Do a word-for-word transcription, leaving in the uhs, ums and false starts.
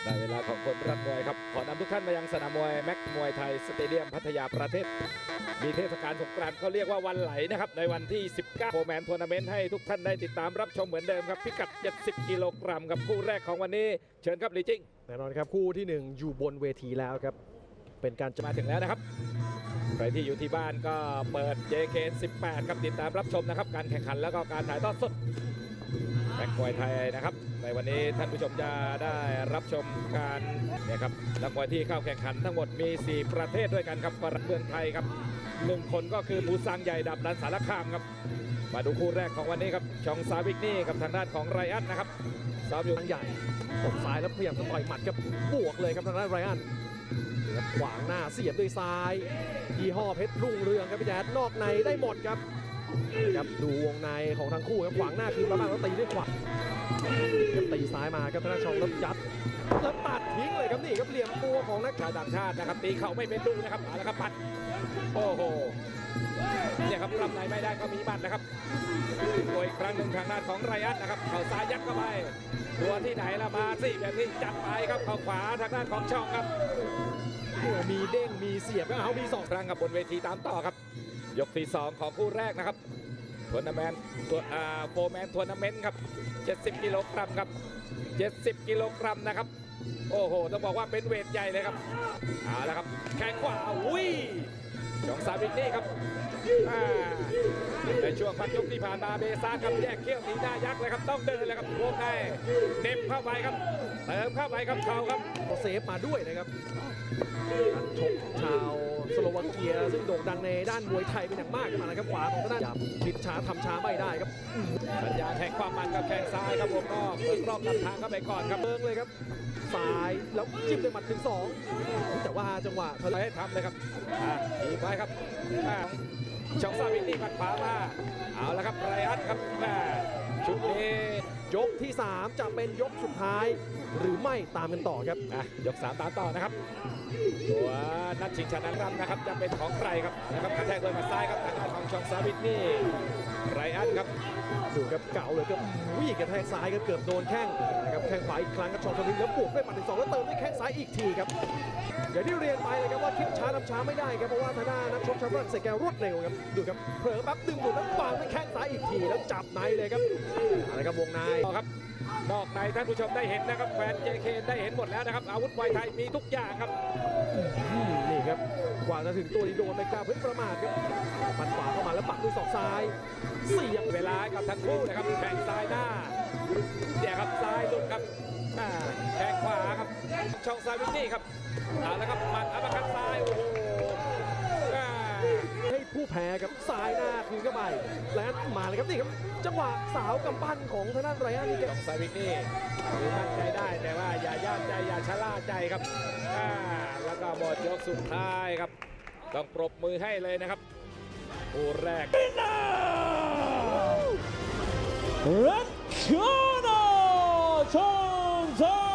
ได้เวลาของคนรักมวยครับขอนำทุกท่านมายังสนามมวยแม็กมวยไทยสเตเดียมพัทยาประเทศมีเทศกาลสงกรานต์เขาเรียกว่าวันไหลนะครับในวันที่สิบเก้าโฟร์แมนทัวร์นาเมนต์ให้ทุกท่านได้ติดตามรับชมเหมือนเดิมครับพิกัดเจ็ดสิบกิโลกรัมกับคู่แรกของวันนี้เชิญครับลีจิ้งแน่นอนครับคู่ที่หนึ่งอยู่บนเวทีแล้วครับเป็นการจะมาถึงแล้วนะครับใครที่อยู่ที่บ้านก็เปิด เจ เค สิบแปด ครับติดตามรับชมนะครับการแข่งขันแล้วก็การถ่ายทอดสดแม็กมวยไทยนะครับในวันนี้ท่านผู้ชมจะได้รับชมการเนี่ยครับนักมวยที่เข้าแข่งขันทั้งหมดมีสี่ประเทศด้วยกันครับประเมืองไทยครับหนึ่งคนก็คือมูซังใหญ่ดับดันสารคามครับมาดูคู่แรกของวันนี้ครับชองซาวิกนี่กับทางด้านของไรอันนะครับซ้อมอยู่ทางใหญ่ตบซ้ายแล้วพยายามจะต่อยหมัดครับบวกเลยครับทางด้านไรอันขวางหน้าเสียบด้วยซ้ายยี่ห้อเพชรรุ่งเรืองครับพี่แจ๊ดนอกในได้หมดครับครับดูวงในของทั้งคู่ครับขวางหน้าคือประมาณแล้วตีด้วยขวาครับตีซ้ายมาครับทางด้านชองแล้วยัดแล้วตัดทิ้งเลยครับนี่ครับเหลี่ยมตัวของนักชาวต่างชาตินะครับตีเข่าไม่เป็นดูนะครับเอาละครับปัดโอ้โหเนี่ยครับรำไหนไม่ได้ก็มีบัตรนะครับตัวอีกครั้งหนึ่งทางด้านของไรอันนะครับเข่าซ้ายยัดเข้าไปตัวที่ไหนละมาสิแบบนี้จัดไปครับเข่าขวาทางด้านของช่องครับมีเด้งมีเสียบก็เอามีสองครั้งกับบนเวทีตามต่อครับยกที่สองของคู่แรกนะครับทัวร์นาเมนต์ตัวอ่าโฟร์แมนทัวร์นาเมนต์ครับเจ็ดสิบกิโลกรัมครับเจ็ดสิบกิโลกรัมนะครับโอ้โหต้องบอกว่าเป็นเวทใหญ่เลยครับเอาละครับแข้งขวาอุ้ยชองซาบิกนี่ครับในช่วงพักยกที่ผ่านมาเบซ่าครับแยกเขี้ยวหนีหน้ายักษ์เลยครับต้องเดินเลยครับวงในเน็บเข้าไปครับเติมเข้าไปครับเข่าครับเซฟมาด้วยนะครับนักชกชาวสโลวาเกียซึ่งโด่งดังในด้านมวยไทยเป็นอย่างมากมานะครับขวาของทางด้านผิดช้าทำช้าไม่ได้ครับสัญญาณแห่งความมันกับแข้งซ้ายครับผมก็เปิดรอบนำทางเข้าไปก่อนครับเบิ้งเลยครับซ้ายแล้วจิ้มด้วยหมัดถึงสองแต่ว่าจังหวะทะเลให้ทำเลยครับอีกไว้ครับช่องซาบินี่ปัดขวามาเอาละครับไรอันครับชุดนี้ยกที่สามจะเป็นยกสุดท้ายหรือไม่ตามกันต่อครับยกสามตามต่อนะครับตัวนัดชิงชนะรำนะครับจะเป็นของใครครับนะครับกระแทกโดยหมัดซ้ายครับทางด้านของช่องซาบินี่ไรอันครับดูครับเก่าเลยครับวิ่งกระแทกซ้ายก็เกือบโดนแข้งนะครับแข้งขวาอีกครั้งกับช่องซาบินแล้วบวกด้วยหมัดถึงสองแล้วเติมด้วยแข้งซ้ายอีกทีครับอย่างที่เรียนไปเลยครับว่าคิดช้าทำช้าไม่ได้ครับเพราะว่าทางด้านนักชกชาวฝรั่งเศสแกรวดเร็วครับดูครับเผลอปั๊บดึงหลุดแล้ววางด้วยแข้งซ้ายอีกทีแล้วจับในเลยครับอะไรครับวงในครับนอกในท่านผู้ชมได้เห็นนะครับแฟน เจ เค ได้เห็นหมดแล้วนะครับอาวุธมวยไทยมีทุกอย่างครับนี่ครับกว่าจะถึงตัวนี้โดนไปกล้าเพิ่งประมาทครับปันขวาเข้ามาแล้วปักด้วยศอกซ้ายเสียบเวลากับทั้งคู่นะครับแข้งซ้ายหน้าเนี่ยครับซ้ายหลุดครับแข้งขวาครับช่องซาบินี่ครับเอาละครับหมัดอัปคัตซ้ายโอ้โหให้ผู้แพ้กับซ้ายหน้าคืนเข้าไปแล้วมาเลยครับนี่ครับจังหวะสาวกำปั้นของทางด้านไรอันนี่ของซาบินี่คือมั่นใจได้แต่ว่าอย่าย่ามใจอย่าชะล่าใจครับแล้วก็หมดยกสุดท้ายครับต้องปรบมือให้เลยนะครับคู่แรกรัชโนชงซา